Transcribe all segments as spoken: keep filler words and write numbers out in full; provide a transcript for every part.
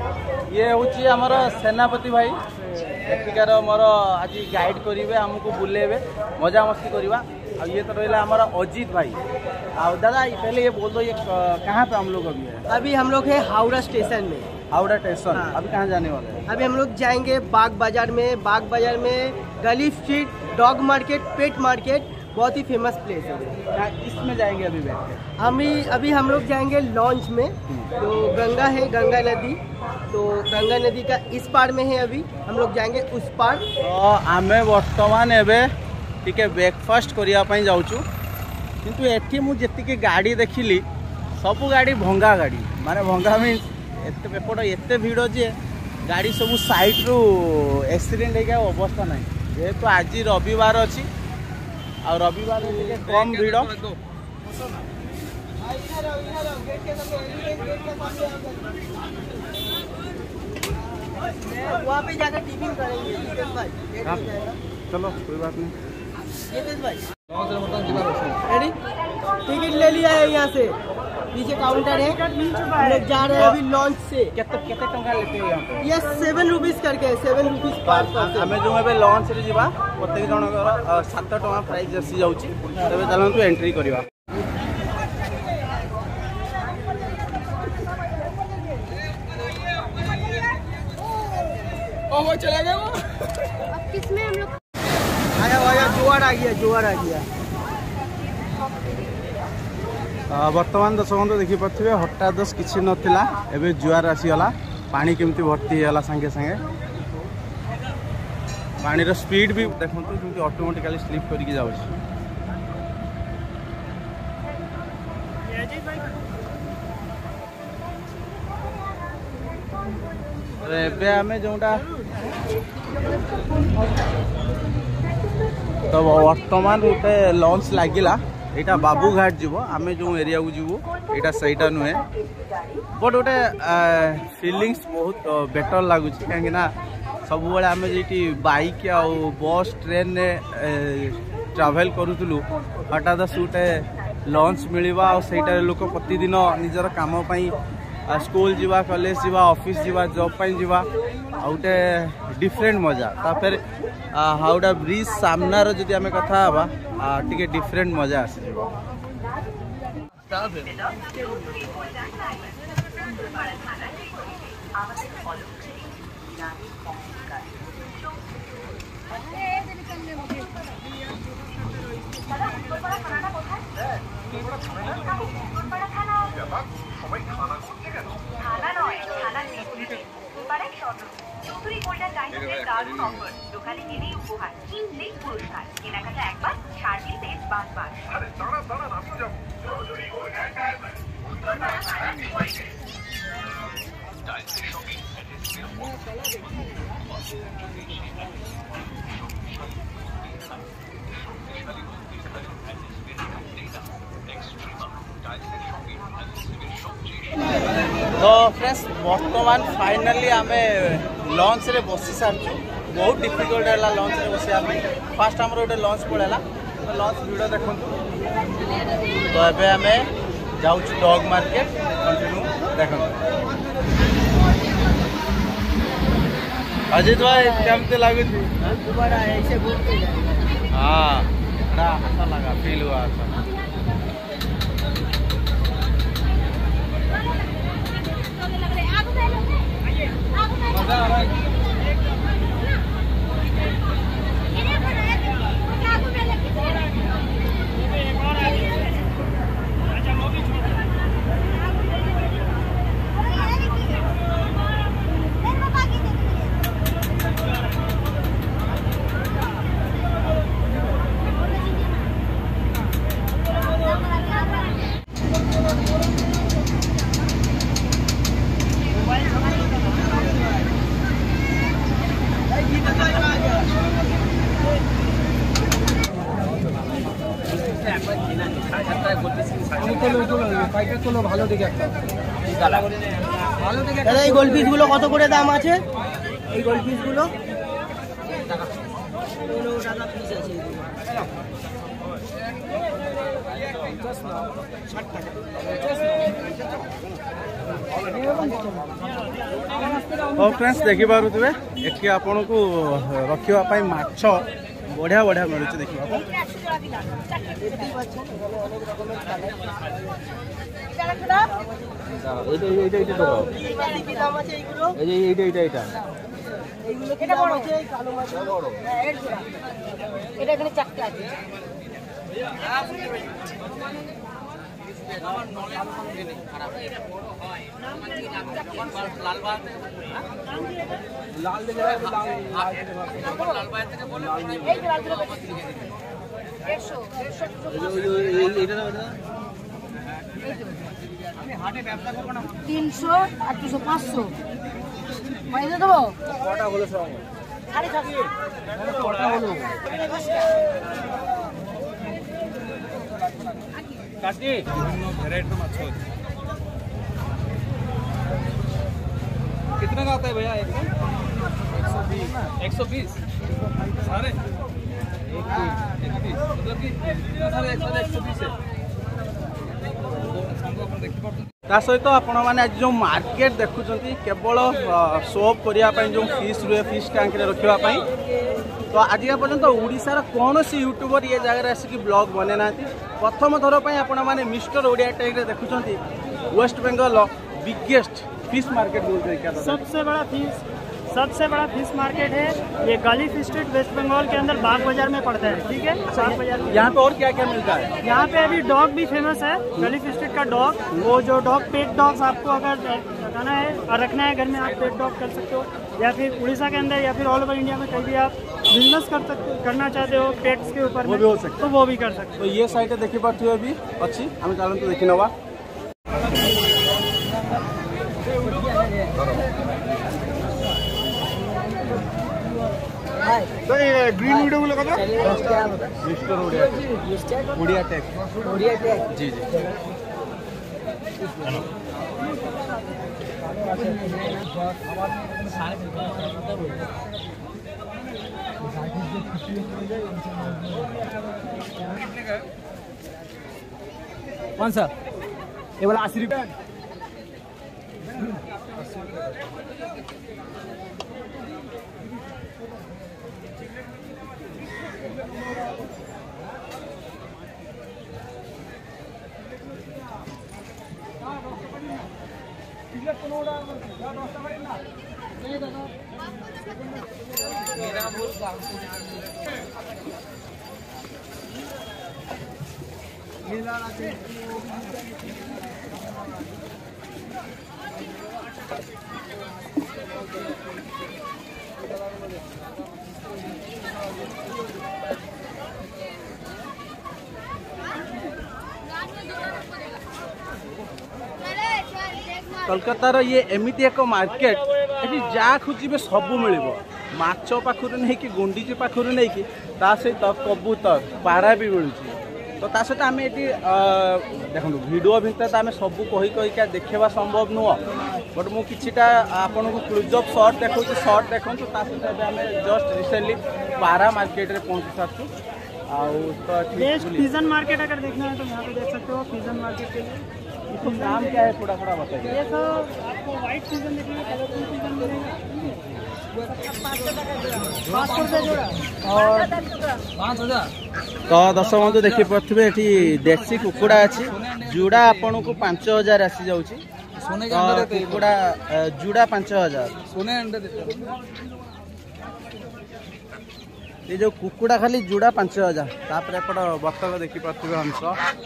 ये हूँ आमर सेनापति भाई एଠିकार मोर आज गाइड करेंगे आमको बुलेबे मजा मस्ती करवा। और ये तो रहा हमारा अजीत भाई। और दादा पहले ये बोल दो ये कहाँ पे हम लोग अभी है? अभी हम लोग है हावड़ा स्टेशन में। हावड़ा स्टेशन। हाँ। अभी कहाँ जाने वाले हैं? अभी हम लोग जाएंगे बाग बाजार में। बाग बाजार में गली street, dog market, pet market बहुत ही फेमस प्लेस है। इसमें जाएंगे अभी बैठ के। अभी अभी हम लोग जाएंगे लॉन्च में। तो गंगा है, गंगा नदी, तो गंगा नदी का इस पार में है। अभी हम लोग जाएंगे उस पार। तो आमे वर्तमान एबे टिके ब्रेकफास्ट करने जाऊँ किंतु एठी मु जेतिके गाड़ी देखिली सबू गाड़ी भंगा गाड़ी माने भंगा मीन्स एते एपट एते भीड़ जे गाड़ी सब साइड रू एक्सीडेंट होगा अवस्था ना। जेहेतु आज रविवार अच्छी और रविवार टिके कम भीड़। वहाँ पे जाकर टिफिन करेंगे। चलो कोई बात नहीं। रेडी? टिकट ले लिया है यहाँ से, पीछे काउंटर है। हम लोग जा रहे हैं अभी लॉन्च से। केते केते टंका लेते हैं यहाँ पे? ये सेवन रुपीज करके सेवन रुपीज पर पर्सन। आमे जो एबे लॉन्च रे जीवा प्रत्येक जनकर सात टका प्राइस आसी जाउची। तबे चलंतु एंट्री करवा। ओ वो चला गया वो। अब किसमें हम लोग आया आया जुआर आ गया, जुआर आ गया। वर्तमान दर्शक बंधु देखी पारे हठात दस किसी नाला एवं जुआर आसीगला। पानी केमती भर्ती होगा सांगे सांगे। पानी स्पीड भी देखो केमती ऑटोमेटिकली स्लिप करके जाऊँ। एबे आमे जोटा तो वर्तमान गोटे लॉन्च लगिला यहाँ बाबूघाट जीव आम जो एरिया को जीवु यहाँ सहीटा नुहे बट गोटे फिलिंग्स बहुत बेटर लगुच कहीं सब बड़े आम जी बाइक आ बस ट्रेन ने ट्रावेल करूँ हठात गोटे लॉन्च मिलवा और लोक प्रतिदिन निजर काम स्कूल जीवा कॉलेज जीवा ऑफिस जीवा जॉब पाई जीवा गोटे डिफरेंट मजा। तापर हावड़ा ब्रिज सामनार जदि आम कथा हवा टिके डिफरेंट मजा आस। চৌধুরী গোল্ডেন ডায়মন্ডের দারুণ অফার। দোকানে গেলেই উপহার, কিনলেই পুরস্কার, কেনাকাটা একবার, ছাড় মিলবে বারবার। আরে দাঁড়া দাঁড়া আমিও যাব। চৌধুরী গোল্ডেন ডায়মন্ড ডায়মন্ডের শপিং तो फ्रेंड्स वर्तमान फाइनली आम लॉन्च रे बसी सारी। बहुत डिफिकल्ट है लॉन्च रे बसिया फास्ट आम गोटे लॉन्च पड़ेगा तो लॉन्च वीडियो देखु। तो ये आम जाऊँ डॉग मार्केट कंटिन्यू देख। अजित भाई केमती लगुच? हाँ अच्छा लगा, फील हुआ अच्छा। मजा आ रहा है। দাদা এই গোল্ড পিস গুলো কত করে দাম আছে? এই গোল্ড পিস গুলো টাকা तो फ्रेंड्स देखि पारुथिबे एठी आपन को रखिवा पई माछ बढ़िया बढ़िया मिलुछ देखिबा को এইটা এইটা এইটা তো কি দাম আছে এইগুলো এই যে এইটা এইটা এইটা এইগুলো কি দাম আছে এই কালো মাছ বড় হ্যাঁ এর জোড়া এটা এখানে চারটে আছে আমার নলে খারাপ এটা বড় হয় লাল বাত লাল দিলে লাল লাল বাত থেকে বলে এই লাল গুলো একশো একশো এইটা না তিনশো আর দুশো পাঁচশো পয়সা দেবো কটা হলো সব সাড়ে সাতশো কটা হলো কাটি वैरायटी माछ कितना का आता है भैया एक एक सौ बीस सारे एक बीस मतलब कि सारे एक सौ बीस है ता सहित आपण मैंने आज जो मार्केट देखुं केवल सोप करने जो फिश रुए फिश टैंक रखापी तो आज पर्यंत ओडिशार कौन सी यूट्यूबर ये जगह आसिक ब्लॉग बने ना प्रथम थर पर आपण मैंने मिस्टर ओडिया टैग देखुं West Bengal biggest fish market बोलते हैं क्या सबसे बड़ा फिश सबसे बड़ा फिश मार्केट है ये गली फिश स्ट्रीट वेस्ट बंगाल के अंदर बाग बाजार में पड़ता है। ठीक है, बाग बाजार में यहाँ पे और क्या क्या मिलता है? यहाँ पे अभी डॉग भी फेमस है, गली फिश स्ट्रीट का डॉग। वो जो डॉग पेट डॉग्स आपको अगर लगाना है और रखना है घर में, आप पेट डॉग कर सकते हो, या फिर उड़ीसा के अंदर या फिर ऑल ओवर इंडिया में कहीं भी आप बिजनेस कर सकते करना चाहते हो पेट्स के ऊपर वो भी हो सकता तो वो भी कर सकते हो। तो ये साइड देखी पार्थे अभी अच्छी आम चलते देखी नवा तो ये ग्रीन वीडियो को लगा था mister Odia Odia tech Odia tech ji ji कौन सा ये वाला अस्सी रुपये कोलकातार ये एमती एक मार्केट ये जहाँ खोजे सब मिल माछ पाखु नहीं कि गुंडीची पाखु नहीं कि सहित कबूतर पारा भी मिलूँ तो ता सहित आम ये देखो वीडियो भितर तो आम सब कही कहीका देखा संभव नुह बट मुझे आपन को क्लोजअप शॉट देखो शॉट देखो सहित आम जस्ट रिसेंटली पारा मार्केट में पहुंची सारू बेस्ट पिजन मार्केट अगर देखना है तो यहाँ पे देख सकते हो पिजन मार्केट के लिए। इसका नाम क्या है थोड़ा थोड़ा बताइए। ये तो आपको व्हाइट पिजन देखिए, कलरफुल पिजन मिलेगा पाँच सौ रुपये जोड़ा और पाँच हजार। तो दस बंधु देखी पारे ये देसी कुकुड़ा अच्छी जुड़ा आपन को पांच हजार आसी जाऊँगी कुकुड़ा जुड़ा पांच हजार ये जो कुकुड़ा खाली जुड़ा पांच हजार तापर एपट बतक देखी पारे हंस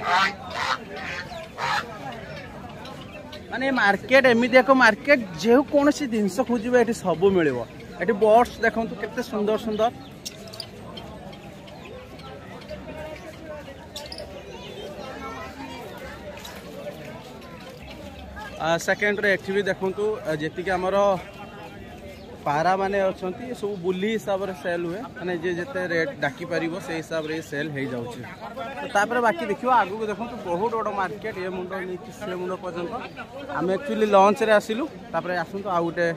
माने मार्केट एमती एक मार्केट जो कौन सी जिनस खोजे ये सब मिल बर्ड्स देखो केते सुंदर सुंदर सेकेंड रे एठी भी देखो जी आमर पारा माने अच्छा सब बुली हिसाब से सेल हुए माने जे जिते रेट डाकी पार से हिसाब से सेल हो जाऊँगी तो तापर बाकी देखो आगू देखो तो बहुत बड़ मार्केट ये मुंड नहीं से मुंड पर्यंत आम एक्चुअली लंच रे आसिलु तापर आसतु आ गोटे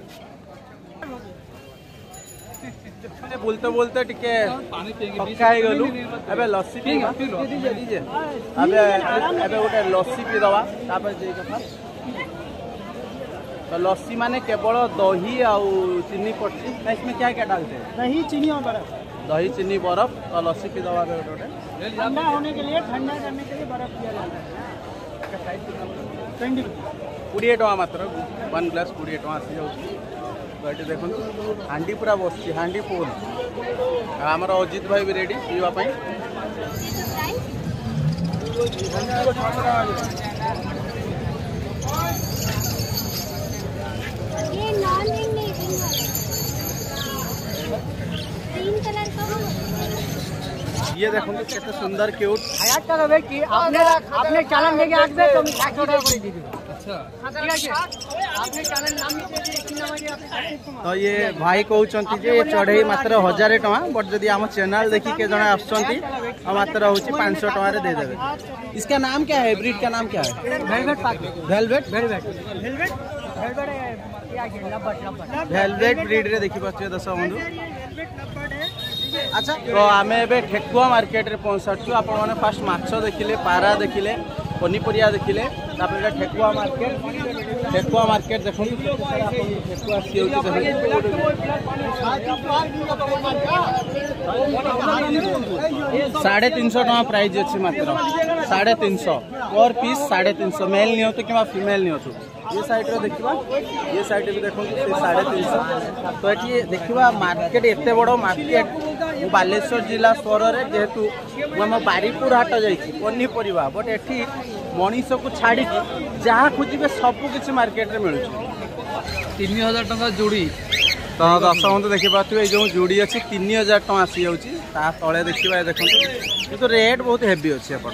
बोलते बोलते टिके थका हो गलु एबे लस्सी पीवा दीजिए दीजिए एबे एबे गोटे लस्सी पी दवा तापर जे कथा तो लस्सी माने केवल दही और चीनी पड़ती है, इसमें क्या क्या डालते हैं? दही चीनी और बर्फ। दही चीनी बर्फ और लस्सी पी दवा ठंडा होने के लिए ठंडा करने के लिए बर्फ दिया जाता है। ट्वेंटी कोड़े टका मात्र वन ग्लास कोड़े टका आसी जाऊँ। तो ये देखो हांडी पूरा बस हांडी फुल। आमर अजित भाई भी रेडी पीवाई। ये नॉन इंडियन ग्रीन कलर का ये देखो कितना सुंदर क्यूट। हयात का रहे कि आपने आपने चालन लेके आगे तो साठ ऑर्डर कर दीजिए। अच्छा आपने चालन नाम तो ये भाई कहते जे चढ़ई मात्र हजार टका बट जदि आम चैनल देखी के जन आसुँच मात्र हूँ पाँच सौ टकर दे देवे। इसका नाम क्या है? ब्रीड का नाम क्या है? Velvet velvet velvet velvet velvet breed रे देखि पाछे दर्शक बंधु। अच्छा तो आम ए ठेकुआ मार्केट रे पहुँचाचु। आपण मैंने फास्ट माछ देखिले, पारा देखिले, पनीपरिया देखिले, तापर ठेकुआ मार्केट। ठेकुआ मार्केट देखो ठेकुआ साढ़े तीन सौ टका प्राइस अच्छी मात्र साढ़े तीन सौ पर पीस साढ़े तीन सौ मेल नि कि फीमेल नि। ये साइड रे देखिबा, ये साइड भी देखो साढ़े तीन सौ। तो ये देखिबा मार्केट एते बड़ मार्केट बालेश्वर जिला स्तर में जेहेतु आम बारीपुर हाट जाइए पनीपरिया बट एठी मनीष को छाड़ी जहाँ खोजे सबू किसी मार्केट में मिलूँ। तीन हजार टका जोड़ी तो दर्शक बंधु देखिपे जो जोड़ी अच्छी तीन हजार टका आसी जाऊँगी। तले देखा देखो तो रेट बहुत हेवी अच्छे एपट।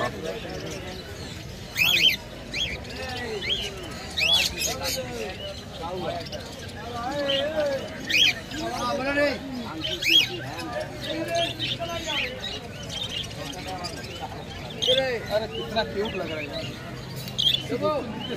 अरे कितना क्यूट लग रहा है देखो।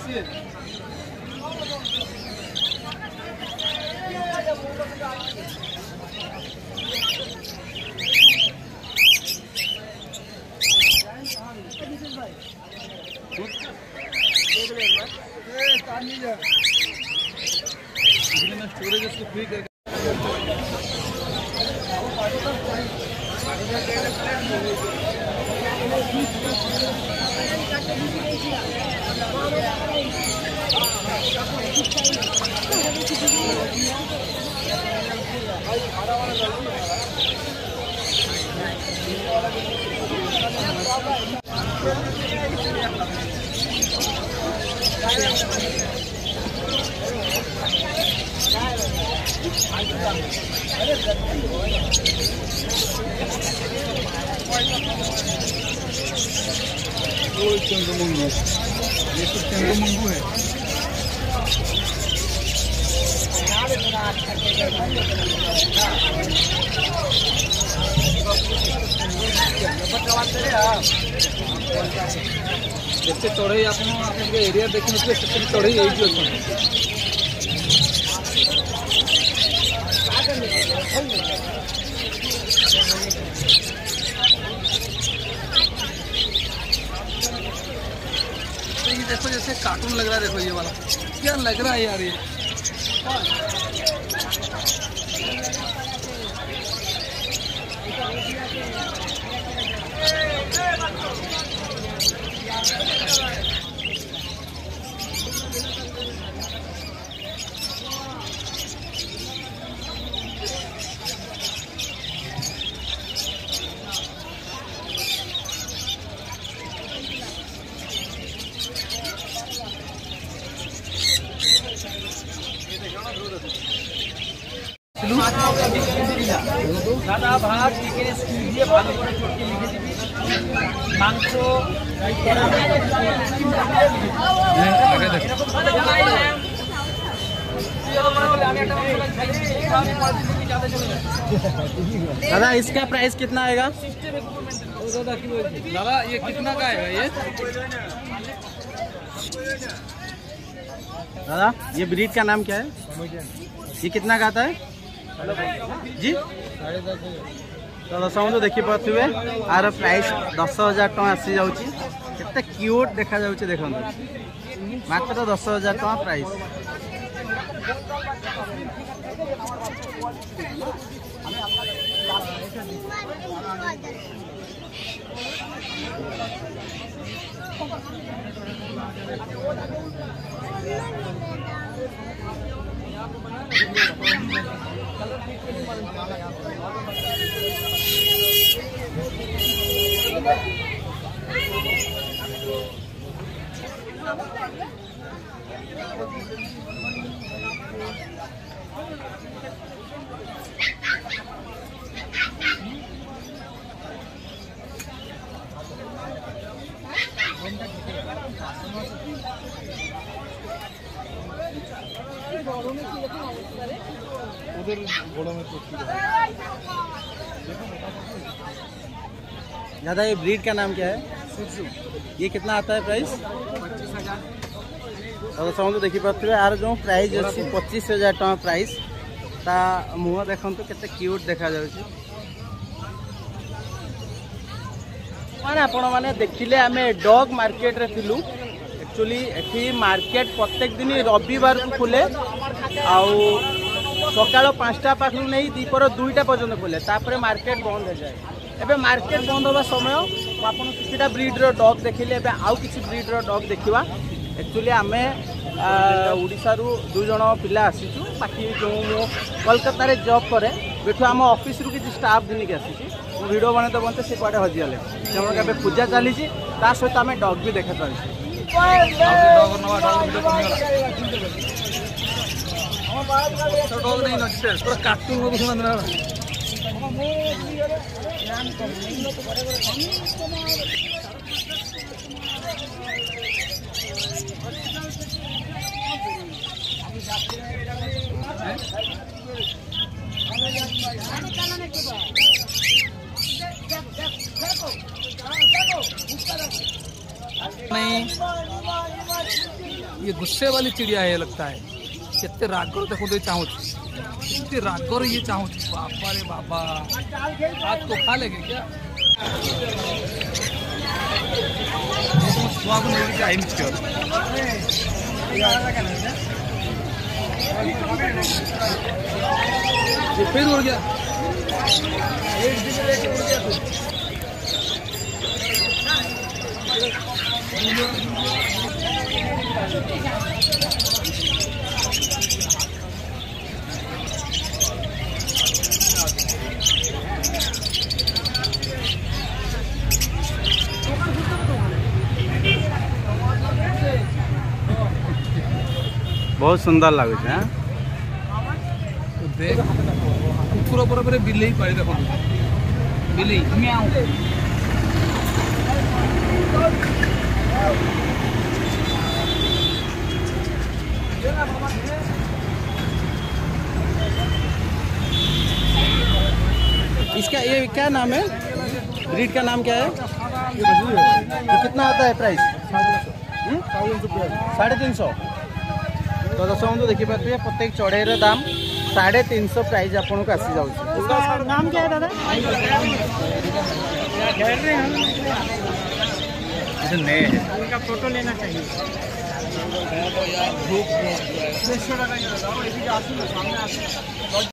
स्टोरेज उसको फ्री कर चंद्रमंगू ये तो चंद्रमंगू है। जिते चढ़ई आप एरिया देखी नथिले से चढ़ई एइठी अछि। देखो जैसे कार्टून लग रहा है। देखो ये वाला क्या लग रहा है यार ये। দাদা ভাত চিকেন স্কিউ দিয়ে ভালো করে চটকে লিখে দিবি মাংস दादा इसका प्राइस कितना आएगा? दादा ये कितना का आएगा ये? दादा ये ब्रीड का नाम क्या है? ये कितना का आता है जी? तो दस तो देखी पारे आर प्राइस दस हजार टका आसी जाऊँगी। क्यूट देखा जाऊँगी देखो मात्र दस हजार टका प्राइस। दादा ये ब्रीड का नाम क्या है? ये कितना आता है प्राइस? पच्चीस हजार तो समझ देखी पारे यार जो प्राइस अच्छी पच्चीस हजार टका प्राइस ता मुह देखो केते क्यूट देखा जाउछि माने आपण माने देखिले आमे डॉग मार्केट रे थिलु एक्चुअली एठी मार्केट प्रत्येक दिन रविवार को खुले आउ सकाळ पाँचटा पाखु नहीं दीपर दुईटा पर्यंत खुले तापर मार्केट बंद हो जाए एबे मार्केट बंद होगा समय आपन किछिटा ब्रीडर डॉग देखिले एबे आउ किछि ब्रीडर डॉग देखिबा एक्चुअली आमे ओडिशा रु दु जण पिला आसीचु बाकी जो मो कोलकाता रे जॉब करे बेठु हम ऑफिस रु किछि स्टाफ दिन के आसीची मो वीडियो बने तो बनते से कोडे हजि गले जेमन के पूजा चली छी ता सहित आमे डॉग भी देखा चली डॉग नवा डॉग डॉग नहीं नचते पूरा कार्टून को सुना ना नहीं ये गुस्से वाली चिड़िया है लगता है कितने रागर देखो दे चाहूँ कितने रागर ये चाहूँ बाबा रे बाबा आज तो खा लेंगे क्या फिर उड़ गया बहुत सुंदर लगुच है देख कुकुर पर बिलेई पाई देखो बिलेई म्याऊ इसका ये क्या नाम है ब्रीड का नाम क्या है ये कितना आता है प्राइस साढ़े तीन सौ तो दस बंधु देखी पारे प्रत्येक चढ़ेर दाम साढ़े तीन सौ प्राइस आपन को आसी जाऊँ नाम क्या है दादा? इनका फोटो लेना चाहिए।